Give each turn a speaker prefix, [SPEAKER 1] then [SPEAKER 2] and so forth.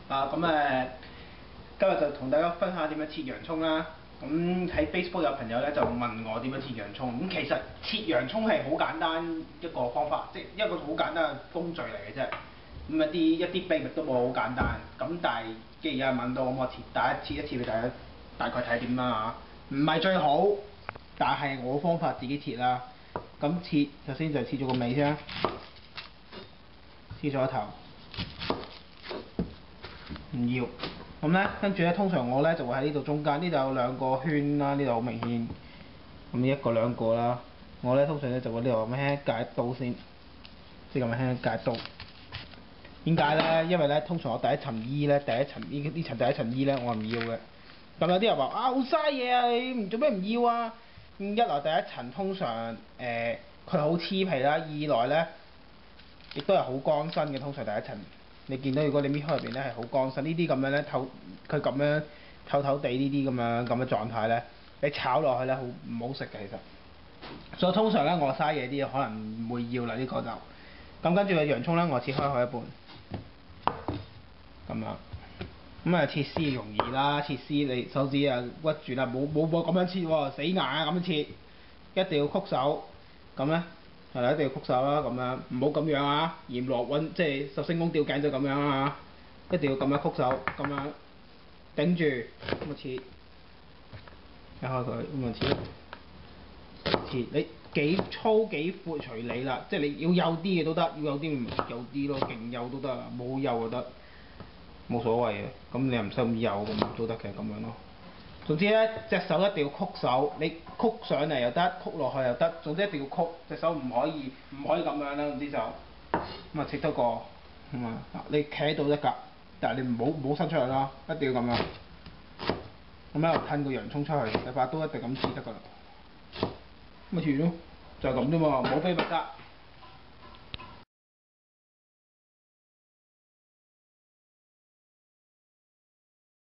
[SPEAKER 1] 今日就同大家分享下點樣切洋葱啦。咁喺 Facebook 有朋友咧就問我點樣切洋葱。咁其實切洋葱係好簡單一個方法，即係一個好簡單嘅工序嚟嘅啫。咁一啲秘密都冇，好簡單。咁但係既然有人問到，咁我切一次俾大家大概睇點啦嚇。唔係最好，但係我方法自己切啦。咁首先就切咗個尾先啦，切咗頭。唔要，咁咧跟住咧，通常我咧就會喺呢度中間，呢度有兩個圈啦，呢度好明顯，咁一個兩個啦。我咧通常咧就會呢度咁輕界一刀先，即係咁輕界一刀。點解咧？因為咧通常我第一層衣咧，呢層第一層衣咧，我係唔要嘅。咁有啲人話啊好嘥嘢啊，你唔做咩唔要啊？一來第一層通常佢好黐皮啦，二來咧亦都係好乾身嘅，通常第一層。你見到如果你搣開入邊咧係好乾身，呢啲咁樣咧佢咁樣透透地呢啲咁嘅狀態咧，你炒落去咧好唔好食嘅其實。所以通常咧我嘥嘢啲嘢可能唔會要啦，呢個就咁跟住個洋葱咧我切開佢一半，咁樣咁啊切絲容易啦，切絲你手指啊屈住啦，冇咁樣切喎，死硬啊咁樣切，一定要曲手咁咧。係啦，一定要曲手啦，咁樣唔好咁樣啊！閻羅揾即係十星公吊頸就咁樣啊！一定要咁樣曲手，咁樣頂住咁啊切，解開佢咁啊切，你幾粗幾闊隨你啦，即係你要幼啲嘅都得，要有啲咪幼啲咯，勁幼都得，冇幼就得，冇所謂嘅。咁你又唔使咁幼咁都得嘅咁樣咯。總之咧，隻手一定要曲手，你曲上嚟又得，曲落去又得，總之一定要曲，隻手唔可以咁樣啦。總之就咁啊，切得過咁啊，你企喺度得㗎，但係你唔好伸出去啦，一定要咁樣。咁喺度吞個洋葱出去，你把刀一定咁切得㗎啦。咁咪切完咯，就係咁啫嘛，冇秘密㗎。